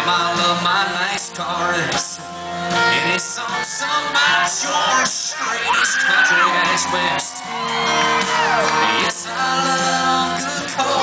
Damn, I love my nice cars. And it's on some my George Strait, East Country, Ash West. Yes, I love good cars.